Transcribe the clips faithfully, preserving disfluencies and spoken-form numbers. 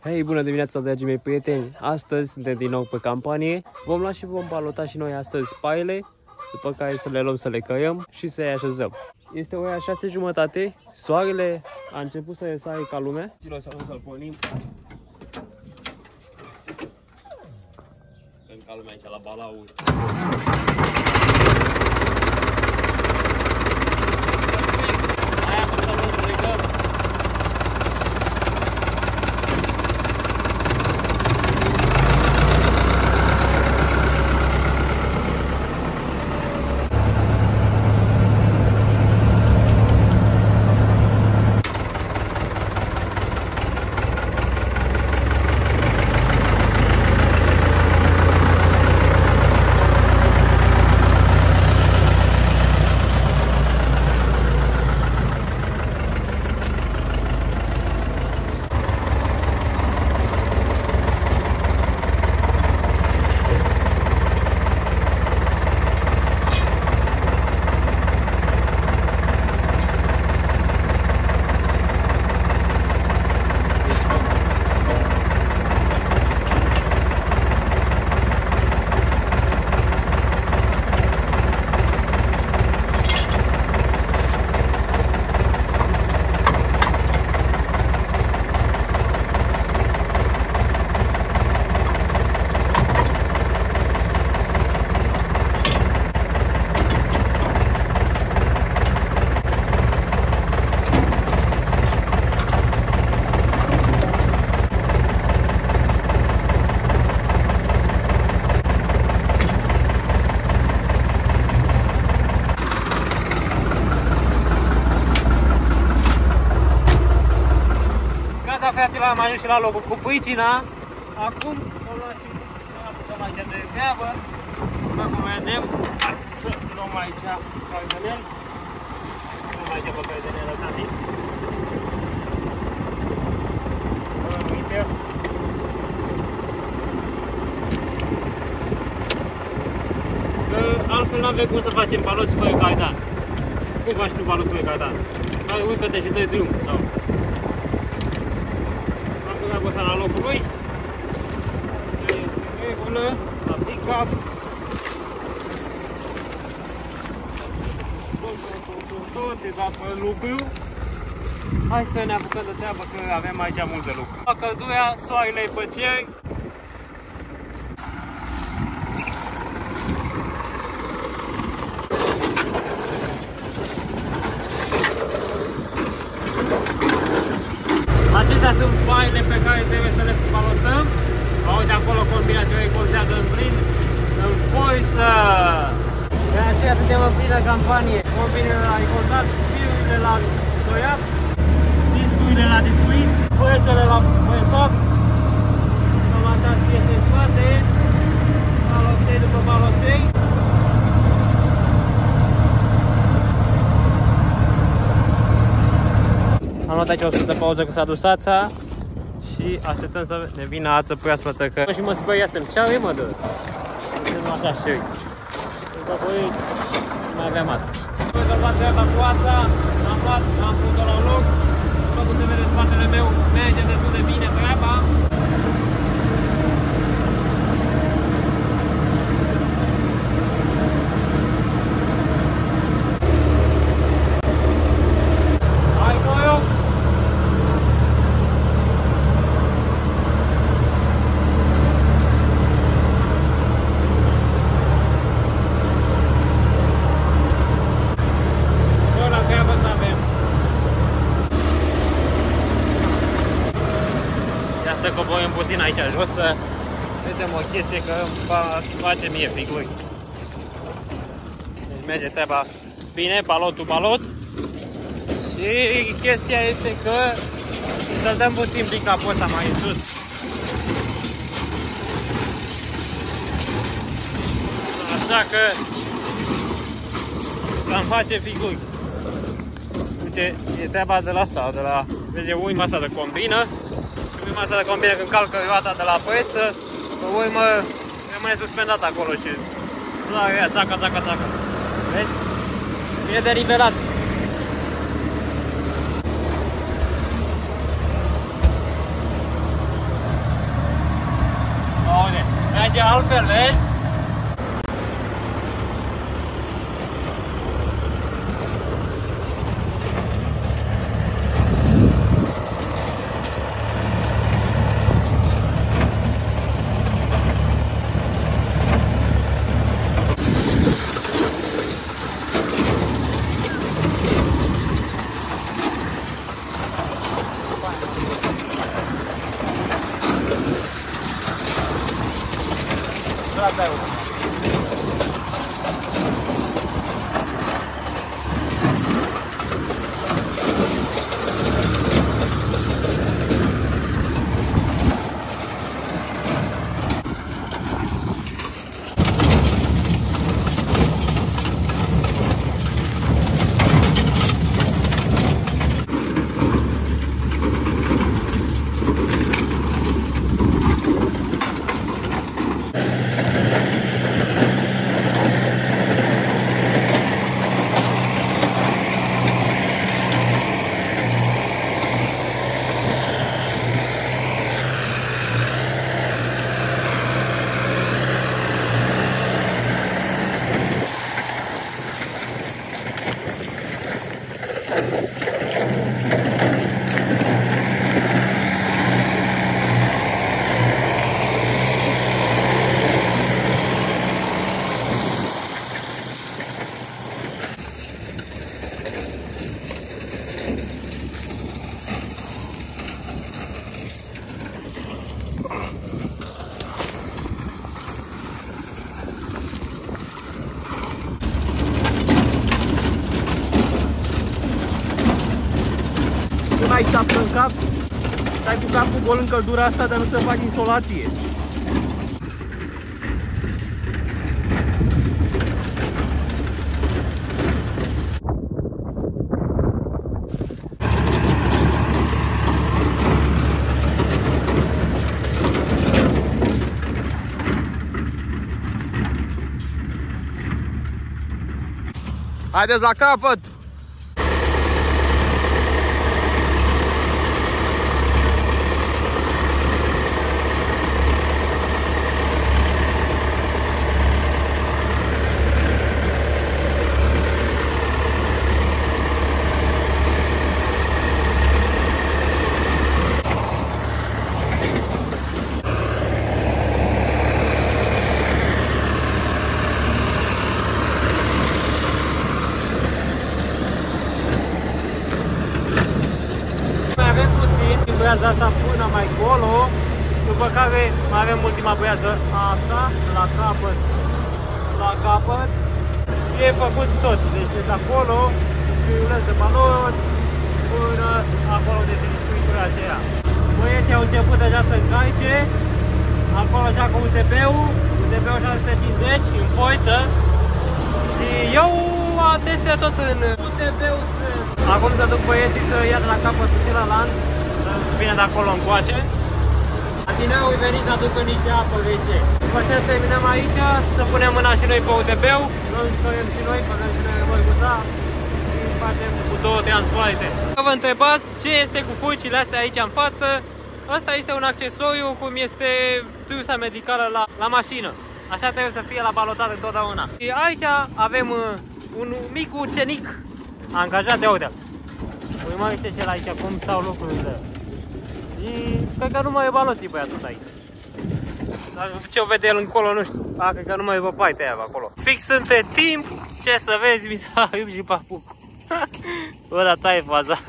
Hei, bună dimineața, dragii mei prieteni! Astăzi suntem din nou pe campanie. Vom lua și vom balota și noi astăzi paiele, după care să le luăm să le căiem și să le așezăm. Este ora șase jumătate, soarele a început să răsare ca lumea. Ține-o să să-l pornim. Când ca lumea aici la balauri. Fraților, am ajuns și la locul cu pâicina. Acum o luăm și o apucăm aici de treabă. Acum vedem să luăm aici cardenel. Luăm aici pe cardenel ăsta mic. Uite. Că altfel n-avem cum să facem baloți fără cardan. Cum faci tu baloți fără cardan? Urcă-te și dă-i drum sau... Am la locul lui, este regulă, la pick-up. Tot e dat pe lucru. Hai să ne apucăm de treabă că avem aici mult de lucru. La căldura, soarele e pe cer. Acestea sunt paiele pe care trebuie să le balotăm. Uite acolo combinația recoltează în plin, în forță. De aceea suntem în plină campanie. Combinele la recoltat, firurile la toiat, discurile la discuit, presele la presat. Cam așa și este în spate. Balotei după balotei. Am luat aici o scurtă pauză că s-a dus ața și așteptăm să ne vină ață proaspătă că... Și mă speriasem, ce-au ei mă dă? Nu așa și eu. După voi mai aveam ață. Am rezolvat treaba cu ața, am luat, am pus-o la loc. După cum se vede în spatele meu, merge destul de bine treaba. Să coborâm puțin aici jos, să vedem o chestie că îmi face mie figuri. Deci merge treaba bine, balotul balot. Și chestia este că să-l dăm puțin pick-up-ul ăsta mai în sus. Așa că îmi face figuri. Uite, e treaba de la asta, de la, vezi, uima asta de combină. Uima asta de combină când calcă roata de la presă, pe urmă rămâne suspendat acolo și la ea, țaca, țaca, țaca. Vezi? E denivelat. Merge altfel, vezi? Ai stat în cap, stai cu capul gol în căldura asta, dar nu să faci insolație. Haideți la capăt! Băiaza asta până mai colo, după care mai avem ultima băiază asta, la capăt, la capăt. E făcut tot, deci de acolo, fiuleț de balon, până acolo de distribuitura aceea. Băieții au început deja să încaice, acolo așa cu U T B-ul, U T B-ul șase sute cincizeci, în poiță. Și eu adesea tot în U T B-ul sunt. Acum să duc băieții să ia de la capătul celălalt, vine de acolo încoace. Adineau îi veni să aducă niște apă vece. După ce terminăm aici, să punem mâna și noi pe U T B-ul, noi stăiem și noi, pădăm și noi remorcuța și facem cu două transporte. Că vă întrebați ce este cu fulcile astea aici în față, ăsta este un accesoriu cum este trusa medicală la, la mașină. Așa trebuie să fie la balotat întotdeauna. Și aici avem un mic ucenic angajat de Audea. Păi mai uite ce la aici, cum stau lucrurile. Și cred că nu mai e baloții băiatul aici. Dar ce o vede el încolo, nu știu. A, cred că nu mai e văpaite aia acolo. Fix între timp, ce să vezi, mi s-a iub și papucul. Bă, dar taie faza.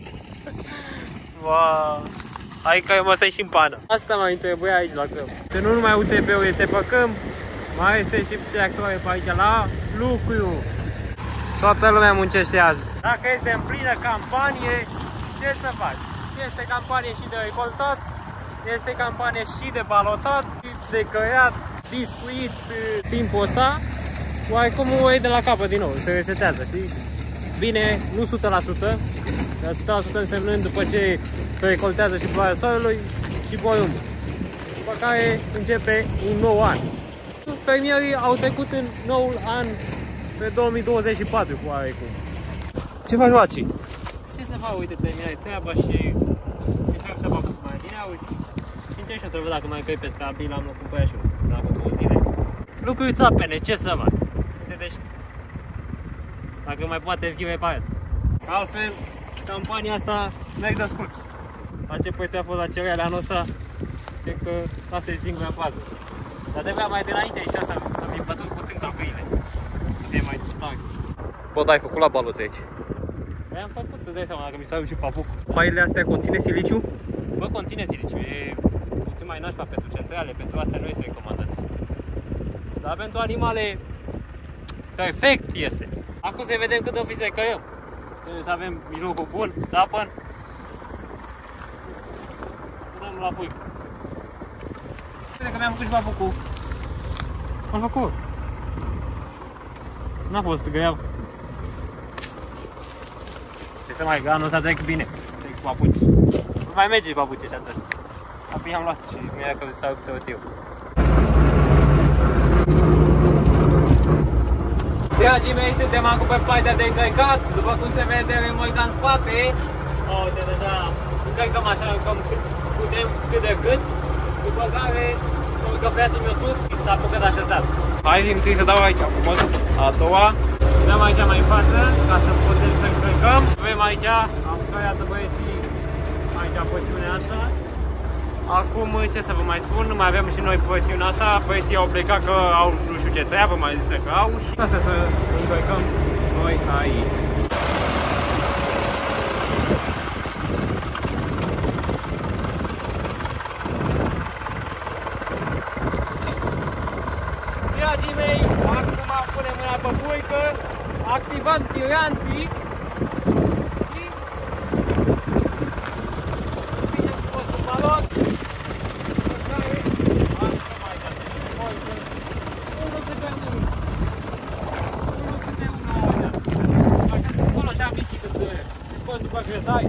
Wow. Hai că eu mă să-i și în pană. Asta mai trebuie aici la câmp. Că nu numai U T B-ul este pe câmp, mai este și tractoare pe aici la lucru. Toată lumea muncește azi. Dacă este în plină campanie, ce să faci? Este campanie și de recoltat, este campanie și de balotat, de căiat, discuit timpul ăsta. Oarecum o iei de la capăt din nou, se resetează, știi? Bine, nu o sută la sută, dar o sută la sută însemnând după ce se recoltează și ploaia soarelui și boiumul. După care începe un nou an. Fermierii au trecut în noul an pe două mii douăzeci și patru cu oarecum. Ce faci, Maci? Ce să fac, uite, terminai treaba și încerc să fac mai bine, uite. mergem și o să văd dacă mai căi pescabil, am locul pe aia și dacă două zile. Lucruri țapene, ce să mai? Deci, dacă mai poate fi pe aia. Altfel, campania asta merg de scurt. La ce preț a fost la cereale anul ăsta, cred că asta e singura fază. Dar trebuia mai de înainte aici să, să fi bătut puțin călcăile. Să fie mai tare. Bă, da, ai făcut la baluți aici. Păi am făcut, îți dai seama, dacă mi s-a și papucul. Paiile astea conține siliciu? Bă, conține siliciu, e puțin mai nașpa pentru centrale, pentru astea nu este recomandat. Dar pentru animale, perfect este. Acum să vedem cât o fi să căiem. Trebuie să avem mijlocul bun, țapăn. Să dăm la fui. Cred că mi-am făcut și papucul. Am făcut. N-a fost greu. Ce să mai, anul ăsta trec bine. Trec cu papuci. Nu mai merge papuci și atât. Apoi am luat și mi-a căzut să arup tăutiu. Dragii mei, suntem acum pe partea de încărcat. După cum se vede, remorca în spate. Uite, deja încărcăm așa, cam cât putem, cât de cât. După care, urcă fraiatul meu sus și s-a apucat așezat. Hai, întâi să dau aici acum, a doua. Dăm aici mai în față, ca să putem să încărcăm. Avem aici, am creat băieții, aici porțiunea asta. Acum, ce să vă mai spun, mai avem și noi porțiunea asta. Băieții au plecat că au nu știu ce treabă, mai zis că au și asta să încărcăm noi aici. Dragii mei, acum punem mâna pe burcă, activăm tiranții și bine cu postul balon. Unul câte unul. Unul câte unul. Dacă se spun așa mici cât poți după grătai.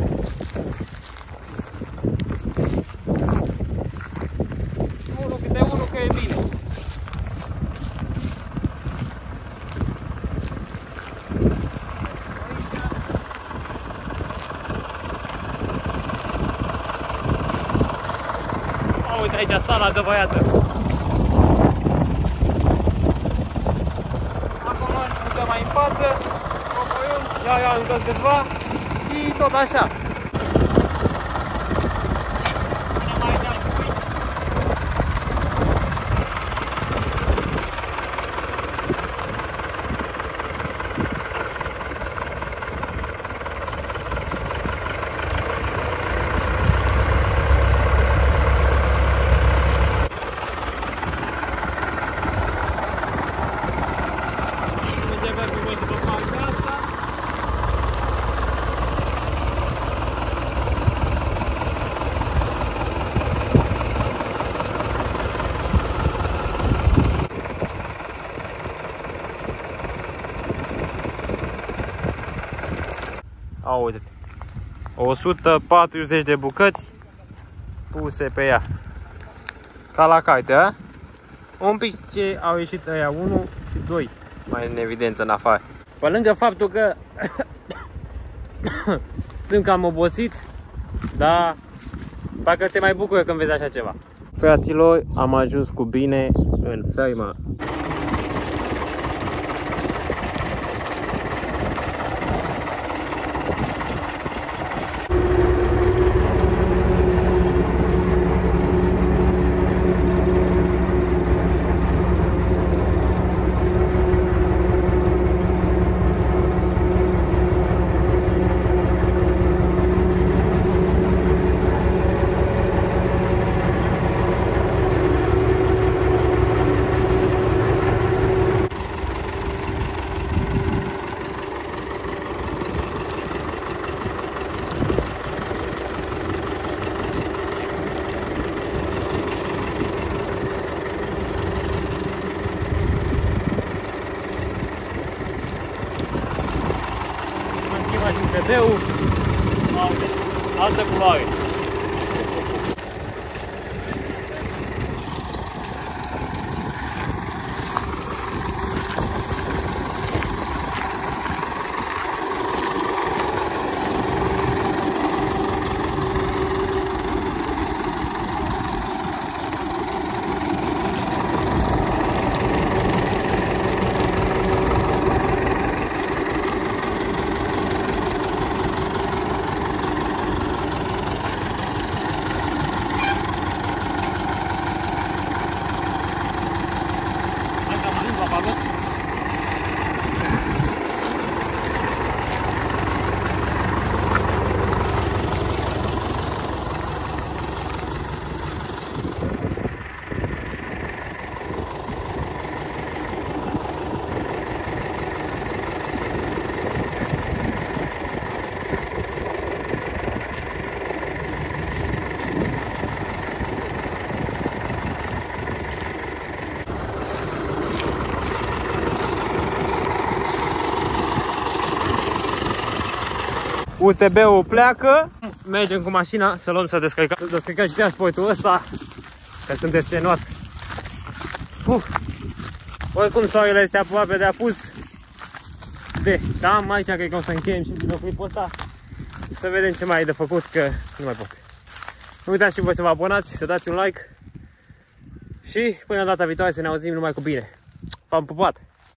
Unul câte unul că e bine. Uite aici sala de băiată. Acum încă mai în față, cocoiul, ia, ia, încă câțiva și tot așa. Uite-te, o sută patruzeci de bucăți puse pe ea, ca la carte, a? Un pic ce au ieșit aia unu și doi mai în evidență în afară. Pe lângă faptul că sunt cam obosit, dar parcă te mai bucură când vezi așa ceva. Fraților, am ajuns cu bine în fermă. Vedeu, altă culoare. U T B-ul pleacă. Mergem cu mașina să luăm să descărcăm. Descărcăm și transportul ăsta, că sunt extenuat. Uf. Oricum soarele este aproape de apus. De, cam aici cred că o să încheiem și videoclipul ăsta. Să vedem ce mai e de făcut, că nu mai pot. Nu uitați și voi să vă abonați, să dați un like. Și până data viitoare să ne auzim numai cu bine. V-am pupat!